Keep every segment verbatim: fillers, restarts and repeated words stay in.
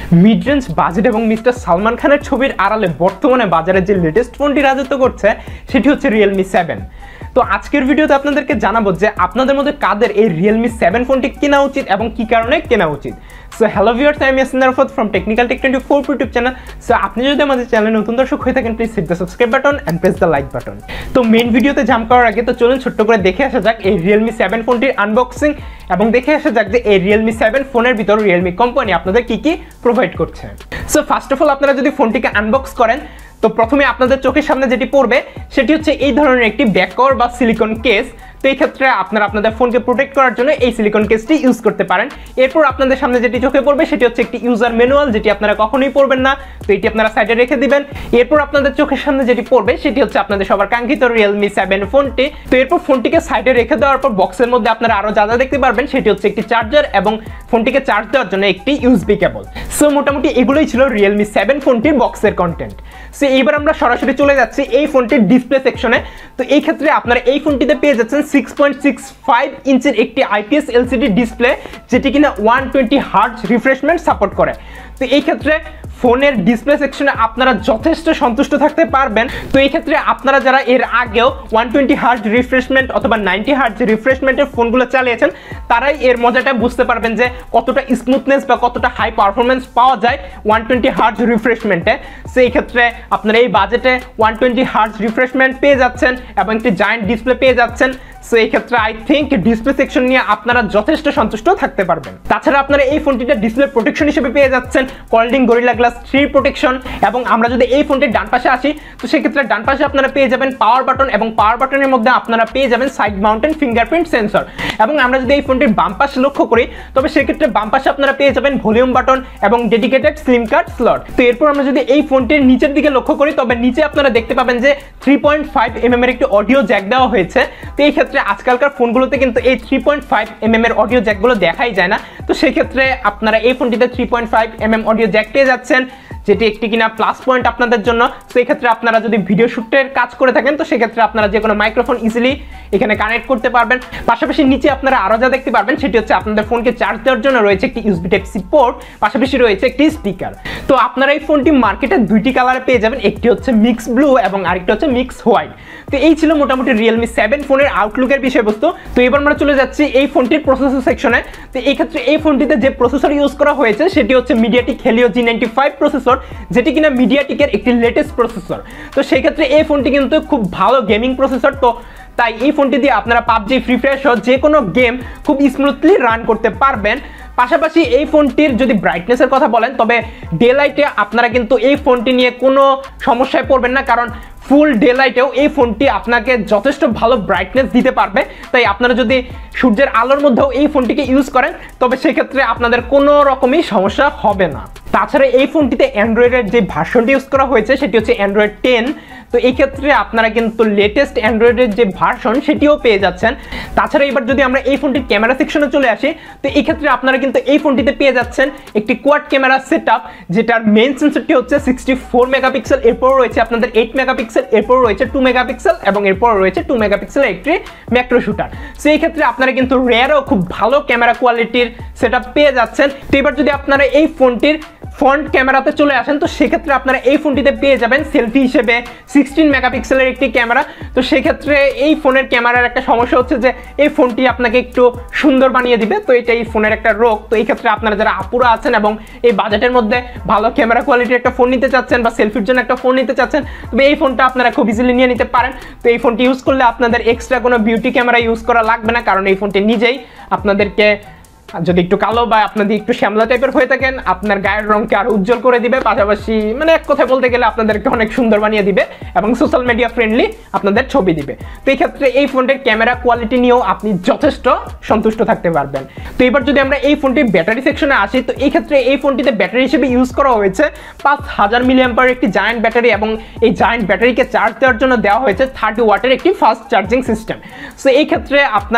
Mid range budget এবং mister Salman খানের ছবির আড়ালে বর্তমানে বাজারে যে লেটেস্ট ফোনটি রাজত্ব করছে সেটি হচ্ছে রিয়েলমি সেভেন। তো আজকের ভিডিওতে আপনাদেরকে জানাবো যে আপনাদের মধ্যে কাদের এই রিয়েলমি সেভেন ফোনটি কেনা উচিত এবং কি কারণে কেনা উচিত। সো হ্যালো ভিউয়ার্স, আমি Yasin Arafat from technical tech twenty four YouTube channel. So আপনি যদি আমাদের চ্যানেলে নতুন দর্শক হয়ে থাকেন, please hit the subscribe button and press the like button. তো মেইন ভিডিওতে জাম্প করার আগে তো চলুন ছোট্ট করে দেখে আসা যাক এই রিয়েলমি সেভেন ফোনটির আনবক্সিং এবং দেখে আসা যাক যে এই রিয়েলমি সেভেন ফোনের ভিতর রিয়েলমি কোম্পানি আপনাদের কি কি প্রোভাইড করছে। সো ফার্স্ট অফ অল আপনারা যদি ফোনটিকে আনবক্স করেন তো প্রথমে আপনাদের চোখের সামনে যেটি পড়বে সেটি হচ্ছে এই ধরনের একটি ব্যাক কভার বা সিলিকন কেস। তো এই ক্ষেত্রে আপনারা আপনাদের ফোনকে প্রোটেক্ট করার জন্য এই সিলিকন কেসটি ইউজ করতে পারেন। এরপর আপনাদের সামনে যেটি চোখে পড়বে সেটি হচ্ছে একটি ইউজার ম্যানুয়াল, যেটি আপনারা কখনোই পড়বেন না, তো এটি আপনারা সাইডে রেখে দিবেন। এরপর আপনাদের চোখের সামনে যেটি পড়বে সেটি হচ্ছে আপনাদের সবার কাঙ্ক্ষিত রিয়েলমি সেভেন ফোনটি। তো এরপর ফোনটিকে সাইডে রেখে দেওয়ার পর বক্সের মধ্যে আপনারা আরো যা যা দেখতে পারবেন সেটি হচ্ছে একটি চার্জার এবং ফোনটিকে চার্জ দেওয়ার জন্য একটি ইউএসবি কেবল। সো মোটামুটি এগুলোই ছিল রিয়েলমি সেভেন ফোনটির বক্সের কন্টেন্ট। সো এইবার আমরা সরাসরি চলে যাচ্ছি এই ফোনটির ডিসপ্লে সেকশনে। তো এই ক্ষেত্রে আপনারা এই ফোনটিতে পেয়ে যাচ্ছেন সিক্স পয়েন্ট সিক্স ফাইভ ইঞ্চের একটি আইপিএস এলসিডি ডিসপ্লে, যেটি কিনা one twenty hertz refreshment support করে। তো এই ক্ষেত্রে ফোনের ডিসপ্লে সেকশনে আপনারা যথেষ্ট সন্তুষ্ট থাকতে পারবেন। তো এই ক্ষেত্রে আপনারা যারা এর আগেও ওয়ান টোয়েন্টি হার্টজ রিফ্রেশমেন্ট অথবা নাইনটি হার্টজ রিফ্রেশমেন্টের ফোনগুলো চালিয়েছেন তারাই এর মজাটা বুঝতে পারবেন যে কতটা স্মুথনেস বা কতটা হাই পারফরমেন্স পাওয়া যায় ওয়ান টোয়েন্টি হার্টজ রিফ্রেশমেন্টে। সেই ক্ষেত্রে আপনারা এই বাজেটে ওয়ান টোয়েন্টি হার্টজ রিফ্রেশমেন্ট পেয়ে যাচ্ছেন এবং একটি জায়ান্ট ডিসপ্লে পেয়ে যাচ্ছেন। সো এই ক্ষেত্রে আই থিঙ্ক ডিসপ্লে সেকশন নিয়ে আপনারা যথেষ্ট সন্তুষ্ট থাকতে পারবেন। তাছাড়া আপনারা এই ফোনটিতে ডিসপ্লে প্রোটেকশন হিসেবে পেয়ে যাচ্ছেন Corning Gorilla Glass three protection. এবং আমরা যদি এই ফোনটির ডান পাশে আসি তো সেক্ষেত্রে ডান পাশে আপনারা পেয়ে যাবেন পাওয়ার বাটন এবং পাওয়ার বাটনের মধ্যে আপনারা পেয়ে যাবেন সাইড মাউন্টেন ফিঙ্গারপ্রিন্ট সেন্সর। এবং আমরা যদি এই ফোনটির বাম পাশে লক্ষ্য করি তবে সেক্ষেত্রে বাম পাশে আপনারা পেয়ে যাবেন ভলিউম বাটন এবং ডেডিকেটেড সিম কার্ড স্লট। তো এরপর আমরা যদি এই ফোনটির নিচের দিকে লক্ষ্য করি তবে নিচে আপনারা দেখতে পাবেন যে three point five M M এর একটি অডিও জ্যাক দেওয়া হয়েছে। তো এই ক্ষেত্রে আজকালকার ফোনগুলোতে কিন্তু এই three point five M M এর অডিও জ্যাকগুলো দেখাই যায় না। তো সেক্ষেত্রে আপনারা এই ফোনটিতে three point five M M audio jack পেয়ে যাচ্ছেন, যেটি একটি কিনা প্লাস পয়েন্ট আপনাদের জন্য। সেই ক্ষেত্রে আপনারা যদি ভিডিও শুটের কাজ করে থাকেন তো সেক্ষেত্রে আপনারা যে কোনো মাইক্রোফোন ইজিলি এখানে কানেক্ট করতে পারবেন। পাশাপাশি নিচে আপনারা আরো যা দেখতে পারবেন সেটি হচ্ছে আপনাদের ফোনকে চার্জ দেওয়ার জন্য রয়েছে একটি ইউএসবি টাইপ সি পোর্ট, পাশাপাশি রয়েছে একটি স্পিকার। তো আপনারা এই ফোনটি মার্কেটে দুইটি কালারে পেয়ে যাবেন, একটি হচ্ছে মিক্স ব্লু এবং আরেকটি হচ্ছে মিক্স হোয়াইট। তো এই ছিল মোটামুটি রিয়েলমি সেভেন ফোনের আউটলুকের বিষয়বস্তু। তো এবার আমরা চলে যাচ্ছি এই ফোনটির প্রসেসর সেকশনে। তো এই ক্ষেত্রে এই ফোনটিতে যে প্রসেসর ইউজ করা হয়েছে সেটি হচ্ছে MediaTek Helio G ninety five processor, যেটি কিনা মিডিয়াটেকের একটি লেটেস্ট প্রসেসর। তো সেই ক্ষেত্রে এই ফোনটি কিন্তু খুব ভালো গেমিং প্রসেসর। তো তাই এই ফোনটি দিয়ে আপনারা পাবজি, ফ্রি ফায়ার সহ যে কোনো গেম খুব স্মুথলি রান করতে পারবেন। পাশাপাশি এই ফোনটির যদি ব্রাইটনেসের কথা বলেন তবে ডে লাইটে আপনারা কিন্তু এই ফোনটি নিয়ে কোনো সমস্যায় পড়বেন না, কারণ ফুল ডে লাইটেও এই ফোনটি আপনাকে যথেষ্ট ভালো ব্রাইটনেস দিতে পারবে। তাই আপনারা যদি সূর্যের আলোর মধ্যেও এই ফোনটিকে ইউজ করেন তবে সেক্ষেত্রে আপনাদের কোনো রকমই সমস্যা হবে না। তাছাড়া এই ফোনটিতে অ্যান্ড্রয়েডের যে ভার্সনটি ইউজ করা হয়েছে সেটি হচ্ছে অ্যান্ড্রয়েড টেন। তো এই ক্ষেত্রে আপনারা কিন্তু লেটেস্ট অ্যান্ড্রয়েডের যে ভার্সন সেটিও পেয়ে যাচ্ছেন। তাছাড়া এবার যদি আমরা এই ফোনটির ক্যামেরা সেকশনে চলে আসি তো এই ক্ষেত্রে আপনারা কিন্তু এই ফোনটিতে পেয়ে যাচ্ছেন একটি কোয়াড ক্যামেরা সেটআপ, যেটার মেইন সেন্সরটি হচ্ছে সিক্সটি ফোর মেগাপিক্সেল, এরপর রয়েছে আপনাদের এইট মেগাপিক্সেল, এরপর রয়েছে টু মেগাপিক্সেল এবং এরপর রয়েছে টু মেগাপিক্সেলের একটি ম্যাক্রো শুটার। সো এই ক্ষেত্রে আপনারা কিন্তু রেয়ারও খুব ভালো ক্যামেরা কোয়ালিটির সেটআপ পেয়ে যাচ্ছেন। তো এবার যদি আপনারা এই ফোনটির ফ্রন্ট ক্যামেরাতে চলে আসেন তো সেক্ষেত্রে আপনারা এই ফোনটিতে পেয়ে যাবেন সেলফি হিসেবে সিক্সটিন মেগাপিক্সেলের একটি ক্যামেরা। তো সেক্ষেত্রে এই ফোনের ক্যামেরার একটা সমস্যা হচ্ছে যে এই ফোনটি আপনাকে একটু সুন্দর বানিয়ে দিবে, তো এটা এই ফোনের একটা রোগ। তো এই ক্ষেত্রে আপনারা যারা আপুরা আছেন এবং এই বাজেটের মধ্যে ভালো ক্যামেরা কোয়ালিটির একটা ফোন নিতে চাচ্ছেন বা সেলফির জন্য একটা ফোন নিতে চাচ্ছেন তবে এই ফোনটা আপনারা খুব ইজিলি নিয়ে নিতে পারেন। তো এই ফোনটি ইউজ করলে আপনাদের এক্সট্রা কোনো বিউটি ক্যামেরা ইউজ করা লাগবে না, কারণ এই ফোনটি নিজেই আপনাদেরকে যদি একটু কালো বা আপনাদের একটু শ্যামলা টাইপের হয়ে থাকেন আপনার গায়ের রঙকে আরো উজ্জ্বল করে দিবে, পাশাপাশি মানে এক কথায় বলতে গেলে আপনাদেরকে অনেক সুন্দর বানিয়ে দিবে এবং সোশ্যাল মিডিয়া ফ্রেন্ডলি আপনাদের ছবি দিবে। তো এই ক্ষেত্রে এই ফোনটির ক্যামেরা কোয়ালিটি নিয়েও আপনি যথেষ্ট সন্তুষ্ট থাকতে পারবেন। তো এবার যদি আমরা এই ফোনটির ব্যাটারি সেকশনে আসি তো এই ক্ষেত্রে এই ফোনটিতে ব্যাটারি হিসেবে ইউজ করা হয়েছে পাঁচ হাজার মিলিঅ্যাম্পিয়ার একটি জায়ান্ট ব্যাটারি এবং এই জায়ান্ট ব্যাটারিকে চার্জ দেওয়ার জন্য দেওয়া হয়েছে থার্টি ওয়াটের একটি ফাস্ট চার্জিং সিস্টেম। সো এই ক্ষেত্রে আপনারা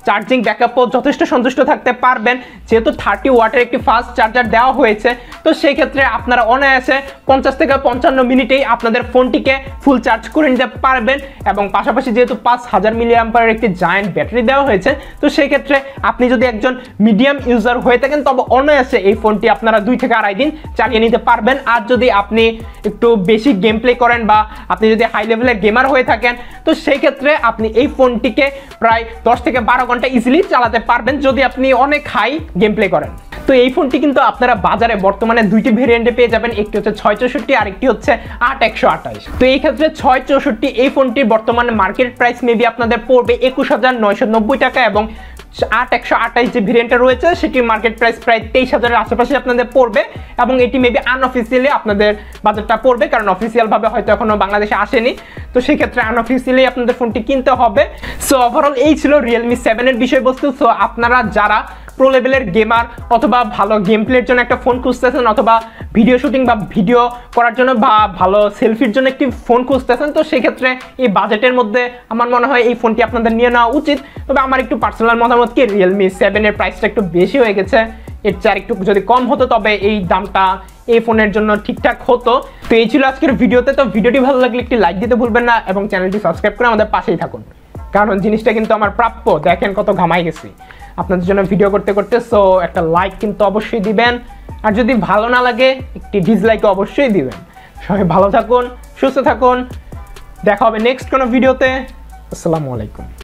চার্জিং ব্যাকআপও যথেষ্ট সন্তুষ্ট থাকতে পারবেন, যেহেতু থার্টি ওয়াটের একটি ফাস্ট চার্জার দেওয়া হয়েছে। তো সেই ক্ষেত্রে আপনারা অনায়াসে পঞ্চাশ থেকে পঞ্চান্ন মিনিটেই আপনাদের ফোনটিকে ফুল চার্জ করে নিতে পারবেন। এবং পাশাপাশি যেহেতু পাঁচ হাজার মিলি অ্যাম্পারের একটি জায়ান্ট ব্যাটারি দেওয়া হয়েছে, তো সেই ক্ষেত্রে আপনি যদি একজন মিডিয়াম ইউজার হয়ে থাকেন তবে অনায়াসে এই ফোনটি আপনারা দুই থেকে আড়াই দিন চালিয়ে নিতে পারবেন। আর যদি আপনি একটু বেশি গেম প্লে করেন বা আপনি যদি হাই লেভেলের গেমার হয়ে থাকেন, তো সেই ক্ষেত্রে আপনি এই ফোনটিকে প্রায় দশ থেকে বারো ঘন্টা ইজিলি চালাতে পারবেন যদি আপনি অনেক হাই গেম প্লে করেন। তো এই ফোনটি কিন্তু আপনারা বাজারে বর্তমানে দুইটি ভেরিয়েন্টে পেয়ে যাবেন, একটি হচ্ছে ছয় চৌষট্টি আর একটি হচ্ছে আট একশো আঠাশ। তো এই ক্ষেত্রে ছয় চৌষট্টি এই ফোনটির বর্তমানে মার্কেট প্রাইস মেবি আপনাদের পড়বে একুশ হাজার নয়শো নব্বই টাকা, এবং আট একশো আঠাশ যে ভেরিয়েন্টটা রয়েছে সেটির মার্কেট প্রাইস প্রায় তেইশ হাজারের আশেপাশে আপনাদের পড়বে। এবং এটি মেবি আনঅফিসিয়ালি আপনাদের বাজেটটা পড়বে, কারণ অফিসিয়ালভাবে হয়তো এখনো বাংলাদেশে আসেনি। তো সেই ক্ষেত্রে আনঅফিসিয়ালি আপনাদের ফোনটি কিনতে হবে। সো ওভারঅল এই ছিল রিয়েলমি সেভেনের বিষয়বস্তু। সো আপনারা যারা প্রো লেভেলের গেমার অথবা ভালো গেম প্লের জন্য একটা ফোন খুঁজতেছেন, অথবা ভিডিও শুটিং বা ভিডিও করার জন্য বা ভালো সেলফির জন্য একটি ফোন খুঁজতেছেন, তো সেক্ষেত্রে এই বাজেটের মধ্যে আমার মনে হয় এই ফোনটি আপনাদের নিয়ে নেওয়া উচিত। তবে আমার একটু পার্সোনাল মতামত কি, রিয়েলমি সেভেনের প্রাইসটা একটু বেশি হয়ে গেছে, এর চেয়ে একটু যদি কম হতো তবে এই দামটা এই ফোনের জন্য ঠিকঠাক হতো। তো এই ছিল আজকের ভিডিওতে। তো ভিডিওটি ভালো লাগলে একটি লাইক দিতে ভুলবেন না এবং চ্যানেলটি সাবস্ক্রাইব করে আমাদের পাশেই থাকুন, কারণ জিনিসটা কিন্তু আমার প্রাপ্য। দেখেন কত ঘামাই গেছি আপনাদের জন্য ভিডিও করতে করতে। সো একটা লাইক কিন্তু অবশ্যই দিবেন, আর যদি ভালো না লাগে একটি ডিসলাইকও অবশ্যই দিবেন। সবাই ভালো থাকুন, সুস্থ থাকুন, দেখা হবে নেক্সট কোনো ভিডিওতে। আসসালামু আলাইকুম।